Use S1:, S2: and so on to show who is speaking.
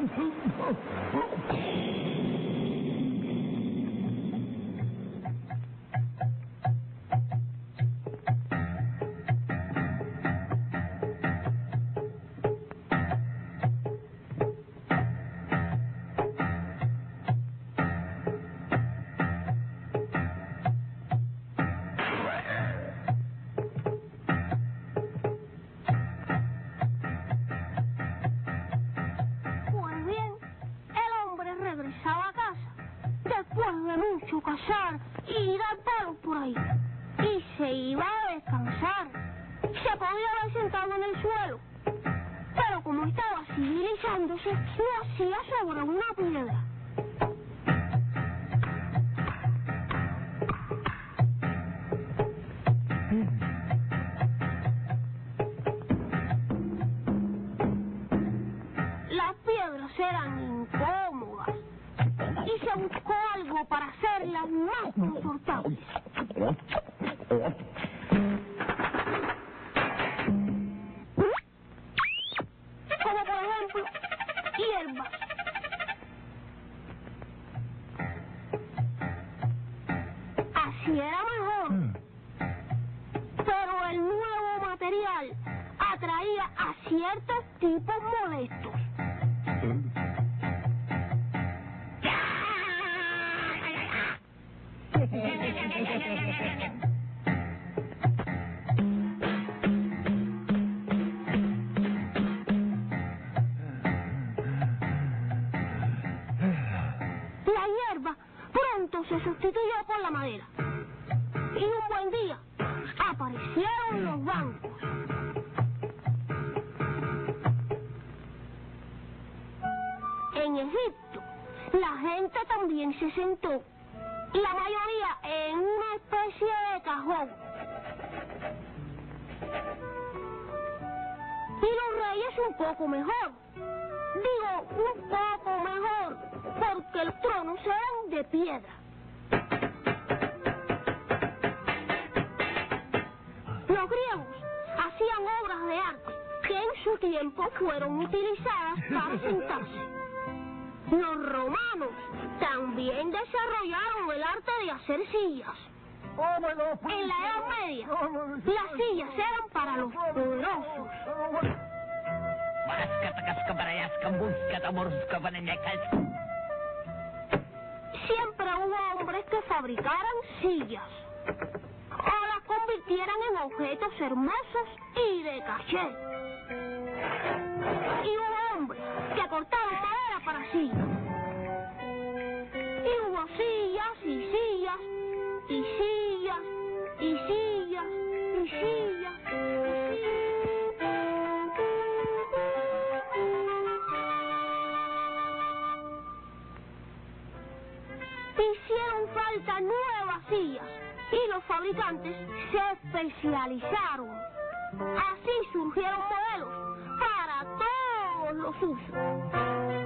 S1: Cazar y dar palos por ahí. Y se iba a descansar. Se podía haber sentado en el suelo, pero como estaba civilizándose, lo hacía sobre una piedra. Las piedras eran incómodas y se buscó algo para hacerlas más confortables. Como por ejemplo, hierbas. Así era mejor. Pero el nuevo material atraía a ciertos tipos molestos. La hierba pronto se sustituyó por la madera. Y un buen día aparecieron los bancos. En Egipto, la gente también se sentó, la mayoría en una especie de cajón. Y los reyes un poco mejor. Digo, un poco mejor, porque los tronos eran de piedra. Los griegos hacían obras de arte que en su tiempo fueron utilizadas para sentarse. Los romanos también desarrollaron el arte de hacer sillas. En la Edad Media, las sillas eran para los poderosos. Siempre hubo hombres que fabricaran sillas o las convirtieran en objetos hermosos y de caché. Y hubo hombres que cortaban madera para sillas. Y hubo sillas y sillas y sillas y sillas y sillas y sillas. Hicieron falta nuevas sillas y los fabricantes se especializaron. Así surgieron modelos para todos los usos.